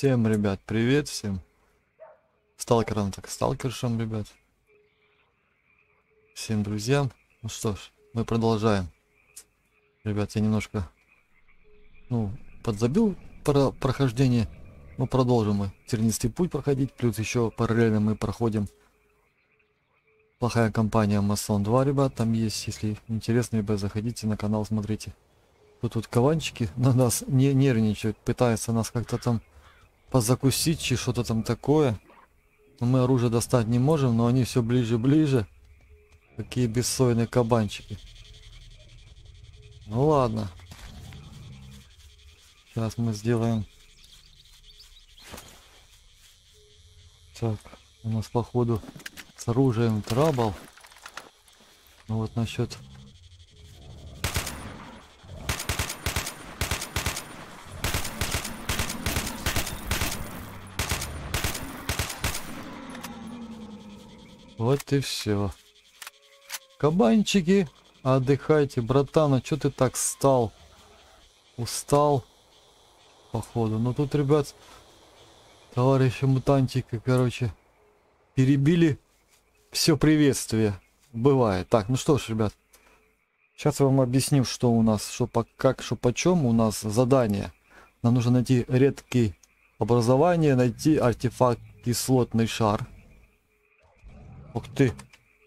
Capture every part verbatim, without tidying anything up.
Всем, ребят, привет всем. Сталкерам так сталкершам, ребят. Всем друзьям. Ну что ж, мы продолжаем. Ребят, я немножко, ну, подзабил про прохождение. Ну, продолжим мы тернистый путь проходить. Плюс еще параллельно мы проходим плохая компания Масон два, ребят. Там есть, если интересно, ребят, заходите на канал, смотрите. Тут вот каванчики на нас не нервничают, пытаются нас как-то там позакусить, и что-то там такое. Но мы оружие достать не можем, но они все ближе и ближе. Какие бессойные кабанчики. Ну ладно. Сейчас мы сделаем. Так, у нас походу с оружием трабл. Ну вот насчет... Вот и все. Кабанчики, отдыхайте, братан, а чё ты так стал? Устал, походу. Ну тут, ребят, товарищи мутантики, короче, перебили все приветствие. Бывает. Так, ну что ж, ребят, сейчас я вам объясню, что у нас, что по как, что почем у нас задание. Нам нужно найти редкие образования, найти артефакт кислотный шар. Ух ты!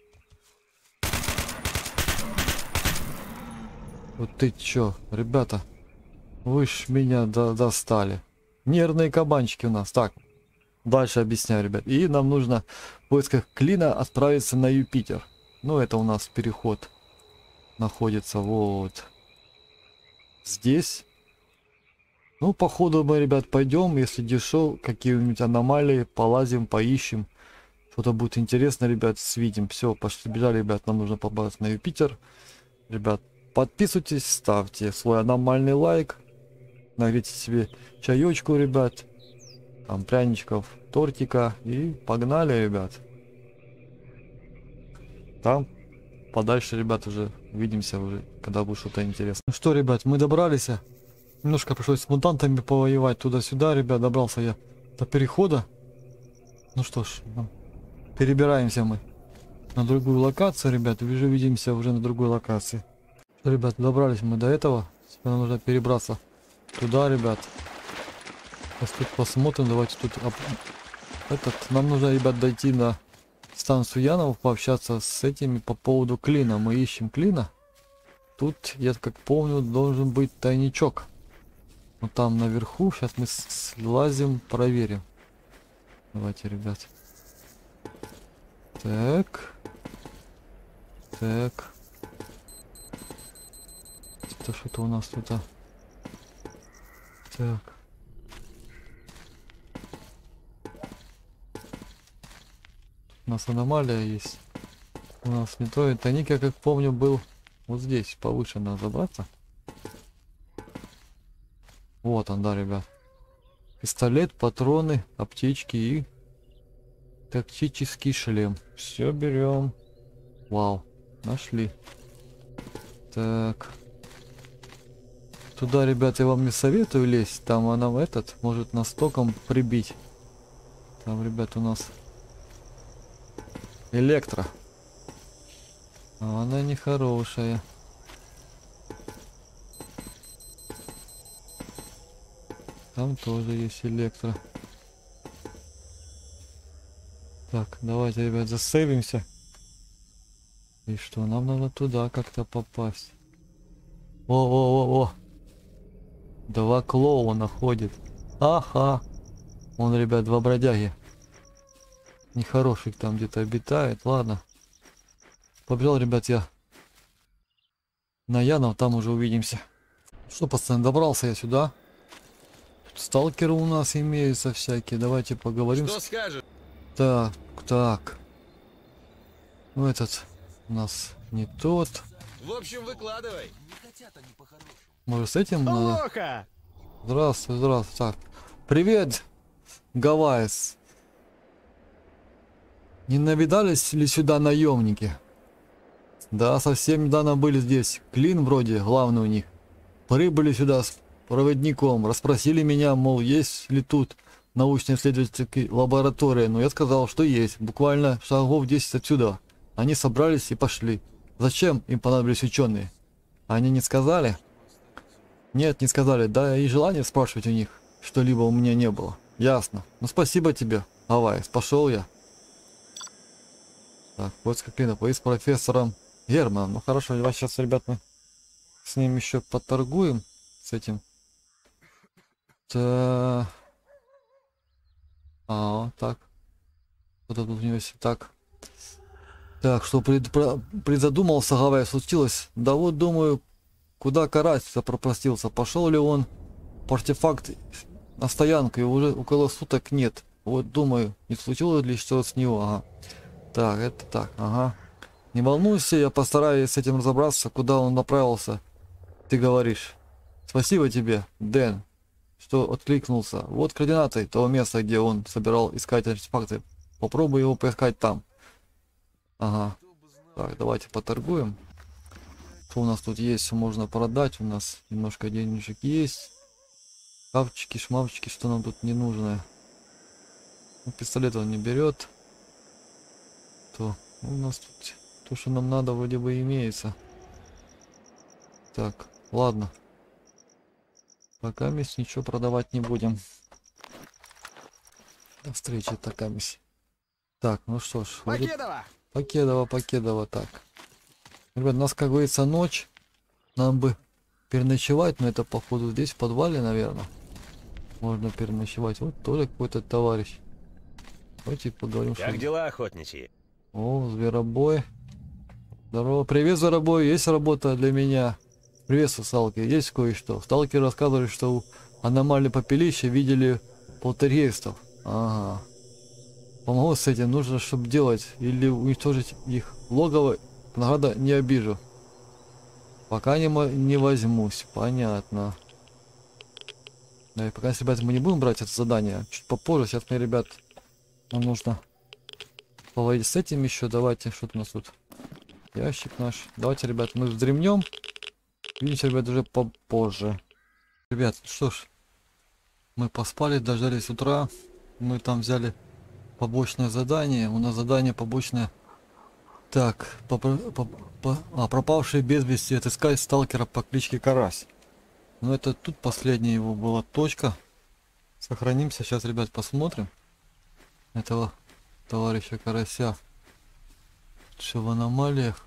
Вот ты чё, ребята, вы ж меня до достали. Нервные кабанчики у нас. Так, дальше объясняю, ребят. И нам нужно в поисках клина отправиться на Юпитер. Ну, это у нас переход находится вот здесь. Ну, походу мы, ребят, пойдем, если дешев, какие-нибудь аномалии, полазим, поищем. Что-то будет интересно, ребят, свидим. Все, пошли, бежали, ребят, нам нужно попасть на Юпитер. Ребят, подписывайтесь, ставьте свой аномальный лайк. Нагрейте себе чаечку, ребят. Там пряничков, тортика. И погнали, ребят. Там подальше, ребят, уже увидимся уже, когда будет что-то интересное. Ну что, ребят, мы добрались. Немножко пришлось с мутантами повоевать туда-сюда, ребят. Добрался я до перехода. Ну что ж, перебираемся мы на другую локацию, ребят. Уже увидимся уже на другой локации. Ребят, добрались мы до этого. Теперь нам нужно перебраться туда, ребят. Сейчас тут посмотрим. Давайте тут... Этот, нам нужно, ребят, дойти на станцию Янов, пообщаться с этими по поводу клина. Мы ищем клина. Тут, я как помню, должен быть тайничок. Вот там наверху. Сейчас мы слазим, проверим. Давайте, ребят. Так. Так. Это что-то у нас тут. А? Так. У нас аномалия есть. У нас не то. Тайник, я как помню, был вот здесь. Повыше надо забраться. Вот он, да, ребят. Пистолет, патроны, аптечки и тактический шлем. Все берем. Вау, нашли. Так. Туда, ребят, я вам не советую лезть. Там она этот может нас током прибить. Там, ребят, у нас электро. А она нехорошая. Там тоже есть электро. Так, давайте, ребят, засейвимся. И что, нам надо туда как-то попасть. О-о-о-о. Два клоуна ходит. Ага. Он, ребят, два бродяги. Нехороший там где-то обитает. Ладно. Побежал, ребят, я на Янов, там уже увидимся. Что, пацаны, добрался я сюда. Тут сталкеры у нас имеются всякие. Давайте поговорим. Что скажешь? Так, так. Ну этот у нас не тот. В общем, выкладывай. Может, с этим надо? Плохо. Здравствуй, здравствуй. Так. Привет, Гавайс. Не навидались ли сюда наемники? Да, совсем недавно были здесь. Клин вроде, главный у них. Прибыли сюда с проводником. Расспросили меня, мол, есть ли тут научно-исследовательской лаборатории, но я сказал, что есть. Буквально шагов десять отсюда. Они собрались и пошли. Зачем им понадобились ученые? Они не сказали? Нет, не сказали. Да и желания спрашивать у них что-либо у меня не было. Ясно. Ну спасибо тебе, Авайс. Пошел я. Так, вот как вы с профессором Германом. Ну хорошо, давай сейчас, ребят, мы с ним еще поторгуем. С этим. Та... А, вот так. Вот тут университет. Так. Так, что пред, про, призадумался, Гавайя, случилось? Да вот, думаю, куда карась запропастился. Пошел ли он по артефакт на стоянку, и уже около суток нет. Вот, думаю, не случилось ли что с него? Ага. Так, это так, ага. Не волнуйся, я постараюсь с этим разобраться, куда он направился. Ты говоришь. Спасибо тебе, Дэн, что откликнулся. Вот координаты того места, где он собирал искать артефакты. Попробуй его поискать там. Ага. Так, давайте поторгуем. Что у нас тут есть, можно продать. У нас немножко денежек есть. Шкафчики, шмавчики, что нам тут не нужно. Ну, пистолет он не берет. То у нас тут то, что нам надо, вроде бы имеется. Так, ладно. Пока мы ничего продавать не будем. До встречи, такая мисс. Так, ну что ж. Покедова! Покедова, Покедова, так. Ребят, у нас, как говорится, ночь. Нам бы переночевать, но это, походу, здесь, в подвале, наверное. Можно переночевать. Вот тоже какой-то товарищ. Давайте поговорим. Как что... дела, охотничьи? О, зверобой. Здорово. Привет, зверобой. Есть работа для меня? Приветствую, Салки. Есть кое-что. Сталкеры рассказывали, что у аномальной попелища видели полтергейстов. Ага. Помогу с этим. Нужно, чтобы делать. Или уничтожить их логово. Награда не обижу. Пока не, не возьмусь. Понятно. Да, и пока, ребят, мы не будем брать это задание. Чуть попозже. Сейчас мне, ребят, нам нужно поводить с этим еще. Давайте, что-то у нас тут. Ящик наш. Давайте, ребят, мы вздремнем. Видите, ребят, уже попозже. Ребят, что ж. Мы поспали, дождались утра. Мы там взяли побочное задание. У нас задание побочное. Так, по, по, по, а, пропавший без вести отыскать сталкера по кличке Карась. Ну это тут последняя его была точка. Сохранимся. Сейчас, ребят, посмотрим этого товарища Карася. Что в аномалиях.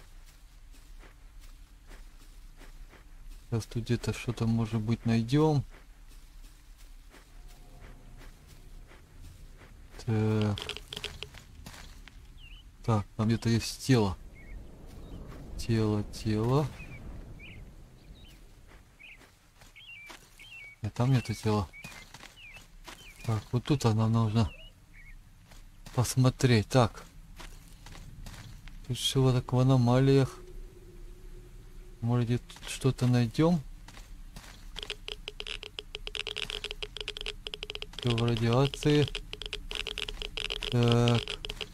Сейчас тут где-то что-то, может быть, найдем. Так. Так, там где-то есть тело. Тело, тело. Нет, там нету тела. Так, вот тут нам нужно посмотреть. Так. Тут что так в аномалиях. Может, где тут что-то найдем. Все в радиации. Так.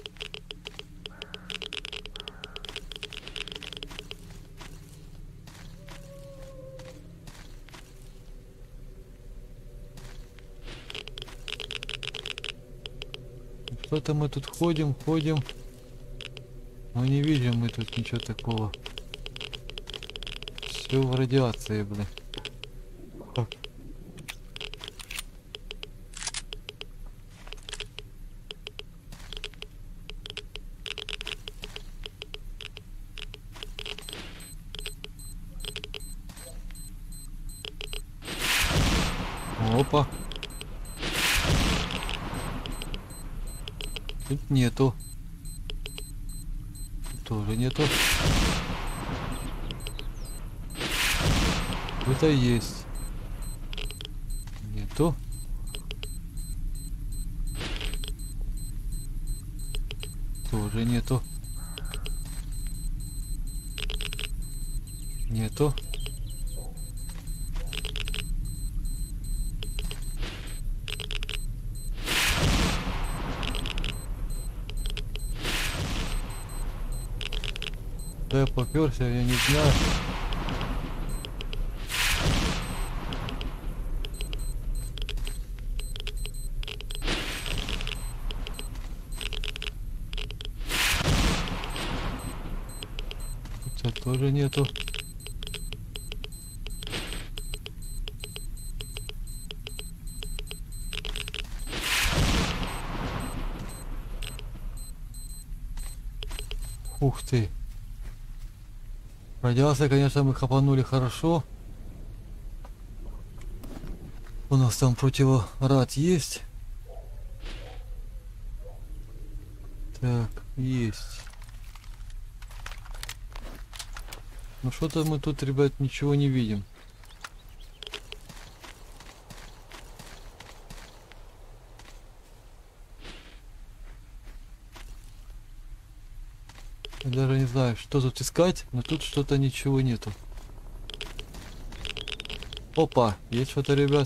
Что-то мы тут ходим, ходим. Но не видим мы тут ничего такого. Все в радиации, блин. Так. Опа. Тут нету. Тут тоже нету. Это есть. Нету. Тоже нету. Нету. Да я попёрся, я не знаю. Тут тоже нету. Ух ты. Радиация, конечно, мы хапанули хорошо. У нас там противорад есть. Так, есть. Ну что-то мы тут, ребят, ничего не видим. Я даже не знаю, что тут искать, но тут что-то ничего нету. Опа, есть что-то, ребят.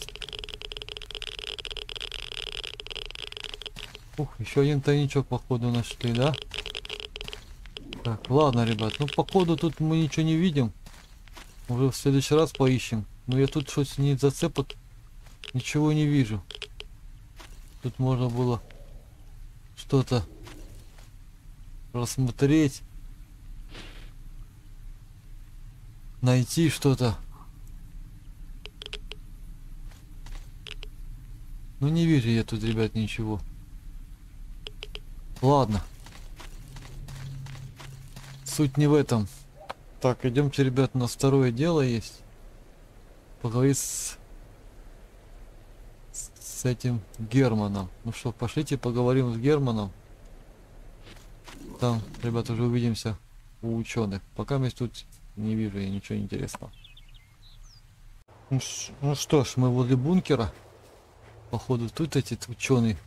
Ух, еще один тайничок, походу, нашли, да? Так, ладно, ребят, ну походу тут мы ничего не видим. Уже в следующий раз поищем. Но я тут что-то не зацепок, ничего не вижу. Тут можно было что-то рассмотреть, найти что-то. Ну не вижу я тут, ребят, ничего. Ладно. Суть не в этом. Так, идемте, ребят, у нас второе дело есть. Поговорить с, с, с этим Германом. Ну что, пошлите поговорим с Германом. Там, ребят, уже увидимся у ученых. Пока мы тут не вижу я ничего интересного. Ну, ш, ну что ж, мы возле бункера. Походу тут эти ученые.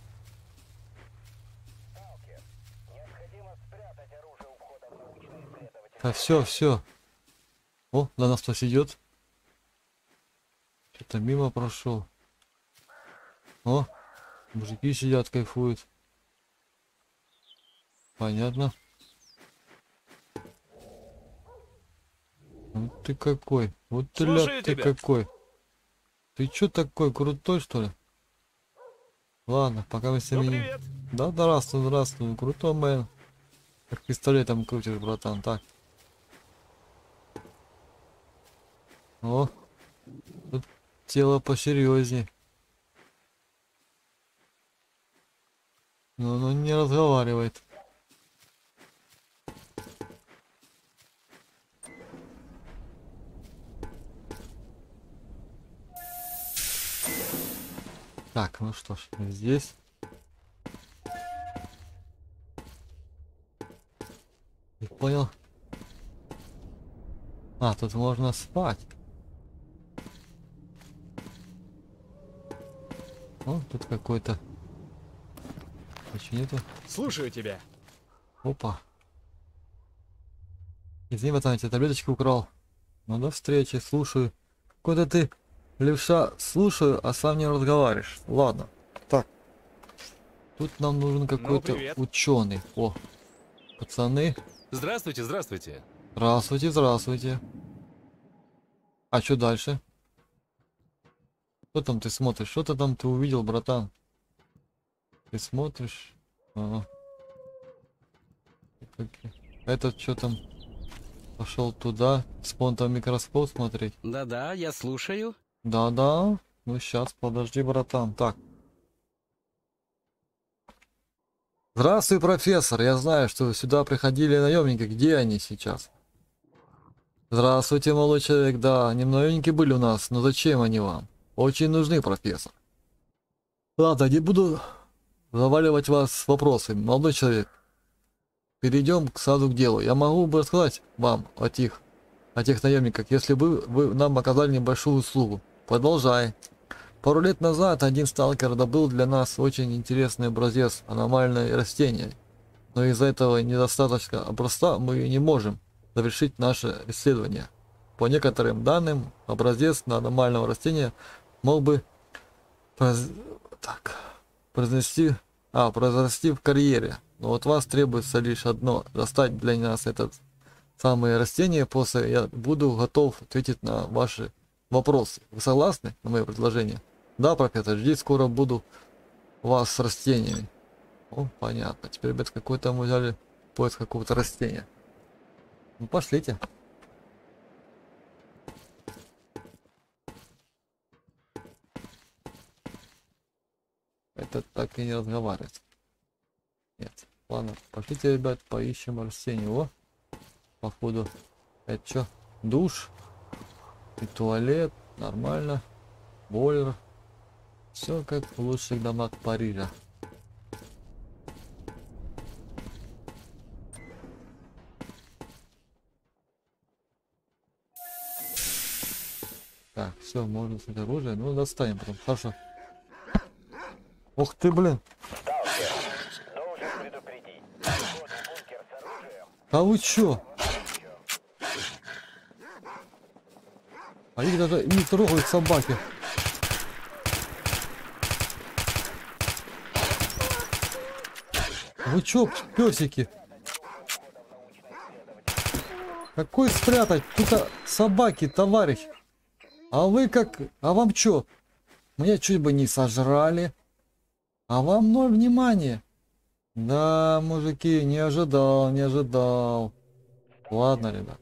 А все, все. О, до нас кто-то идет. Что-то мимо прошел. О, мужики сидят, кайфуют. Понятно. Вот ты какой. Вот ты, ля, ты какой. Ты чё такой крутой, что ли? Ладно, пока мы с ними... Ну, привет. Да, здравствуй, здравствуй. Крутой мэн. Как пистолетом крутишь, братан. Так. О, тут тело посерьезнее. Но оно не разговаривает. Так, ну что ж, здесь. Не понял. А, тут можно спать. О, тут какой-то. Почему нету? Слушаю тебя. Опа. Извини, пацан, я тебе таблеточки украл. Ну до встречи, слушаю. Куда ты, левша, слушаю, а сам не разговариваешь. Ладно. Так. Тут нам нужен какой-то ну, ученый. О, пацаны. Здравствуйте, здравствуйте. Здравствуйте, здравствуйте. А что дальше? Что там ты смотришь? Что-то там ты увидел, братан? Ты смотришь? Ага. Этот что там? Пошел туда, спонтом микроскоп смотреть. Да-да, я слушаю. Да-да. Ну сейчас, подожди, братан. Так. Здравствуй, профессор. Я знаю, что сюда приходили наемники. Где они сейчас? Здравствуйте, молодой человек. Да, они наемники были у нас, но зачем они вам? Очень нужны, профессор. Ладно, не буду заваливать вас вопросами, молодой человек. Перейдем к сразу к делу. Я могу бы рассказать вам о тех, о тех наемниках, если бы вы нам оказали небольшую услугу. Продолжай. Пару лет назад один сталкер добыл для нас очень интересный образец аномальное растение. Но из-за этого недостаточно образца мы не можем завершить наше исследование. По некоторым данным, образец аномального растения мог бы произ... так, произнести, а, произрасти в карьере. Но от вас требуется лишь одно — достать для нас это самое растение. После я буду готов ответить на ваши вопросы. Вы согласны на мое предложение? Да, профессор, жди, скоро буду у вас с растениями. О, понятно. Теперь, ребят, какой-то мы взяли поиск какого-то растения. Ну, пошлите. Это так и не разговаривает. Нет. Ладно, пошлите, ребят, поищем растение. О, походу. Это что? Душ и туалет. Нормально. Бойлер. Все как в лучших домах Парижа. Так, все, можно снять оружие. Ну, достанем потом. Хорошо. Ух ты, блин. А вы чё? А их даже не трогают собаки. Вы чё, пёсики? Какой спрятать? Тут собаки, товарищ. А вы как? А вам чё? Меня чуть бы не сожрали. А вам ноль внимания. Да, мужики, не ожидал, не ожидал. Ладно, ребят.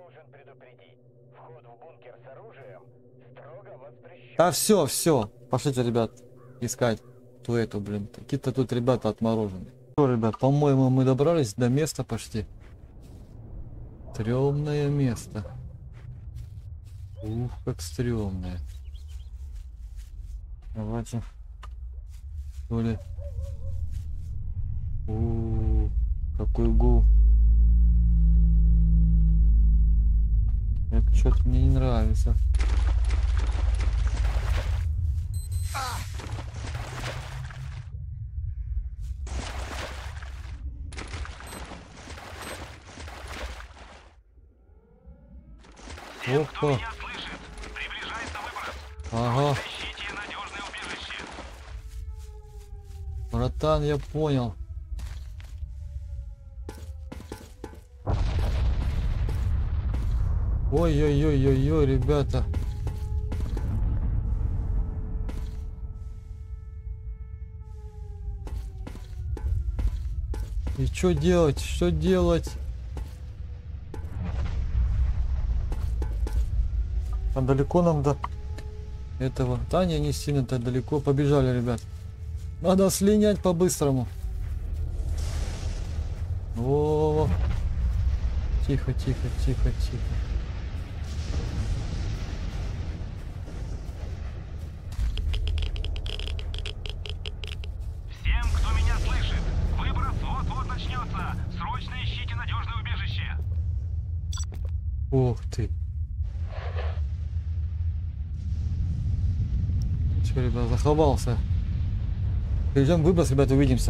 Да все, все. Пошлите, ребят, искать ту эту, блин. Какие-то тут ребята отмороженные. Что, ребят, по-моему, мы добрались до места почти. Стрёмное место. Ух, как стрёмное. Давайте. То ли. У, какой гул. Это что-то мне не нравится. Опа. Ага. Братан, я понял. Ой-ой-ой-ой-ой, ребята. И что делать? Что делать? А далеко нам до этого? Да, не, не сильно-то далеко. Побежали, ребят. Надо слинять по-быстрому. О, тихо, тихо, тихо, тихо. Всем, кто меня слышит, выброс вот-вот начнется. Срочно ищите надежное убежище. Ух ты. Че, ребят, заховался. Перейдем в выброс, ребят, увидимся.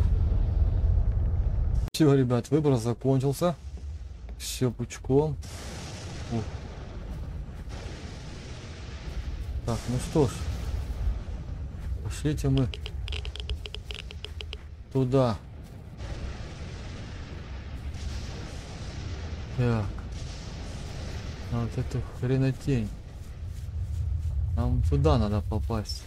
Все, ребят, выброс закончился. Все пучком. Ух. Так, ну что ж. Пошлите мы туда. Так. А вот эту хренотень. Нам туда надо попасть.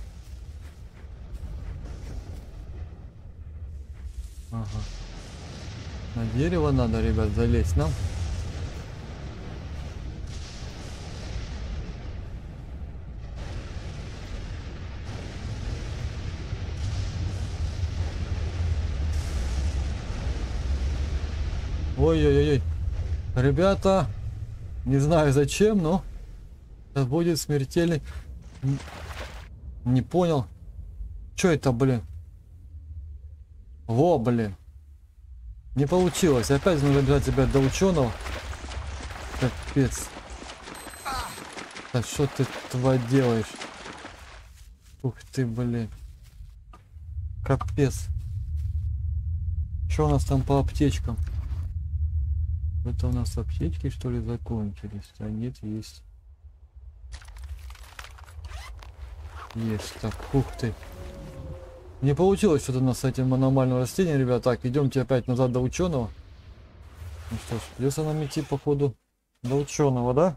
Ага. На дерево надо, ребят, залезть нам. Ой-ой-ой. Ребята, не знаю зачем, но это будет смертельный. Не понял. Что это, блин? Во, блин. Не получилось. Опять нужно бежать, ребят, до ученого. Капец. Да что ты тва делаешь? Ух ты, блин. Капец. Что у нас там по аптечкам? Это у нас аптечки, что ли, закончились? А нет, есть. Есть. Так, ух ты. Не получилось что-то у нас с этим аномальным растением, ребят. Так, идемте опять назад до ученого. Ну что ж, придется нам идти, походу, до ученого, да?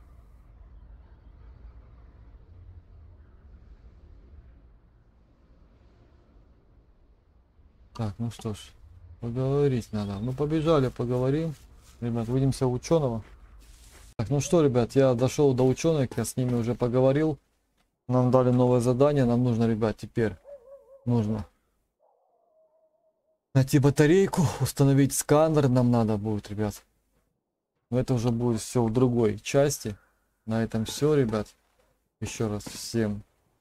Так, ну что ж, поговорить надо. Ну, побежали, поговорим. Ребят, увидимся у ученого. Так, ну что, ребят, я дошел до ученых, я с ними уже поговорил. Нам дали новое задание, нам нужно, ребят, теперь нужно Найти батарейку, установить сканер нам надо будет, ребят. Но это уже будет все в другой части. На этом все, ребят. Еще раз всем.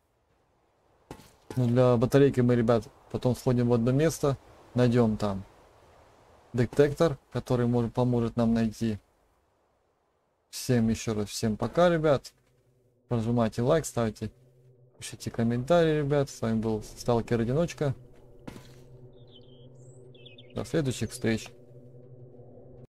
Ну, для батарейки мы, ребят, потом сходим в одно место. Найдем там детектор, который может, поможет нам найти. Всем еще раз, всем пока, ребят. Прожимайте лайк, ставьте, пишите комментарии, ребят. С вами был Сталкер Одиночка. До следующих встреч.